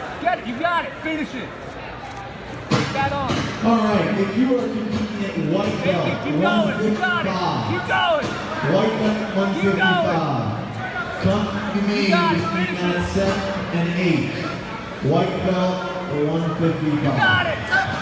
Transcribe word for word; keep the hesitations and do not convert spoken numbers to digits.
Get it. You got it. Finish it. Take that on. All right. If you are competing at white belt, keep going. You got it. Keep going. White belt one fifty-five. Come to me between that seven and eight. White belt one fifty-five. You got it.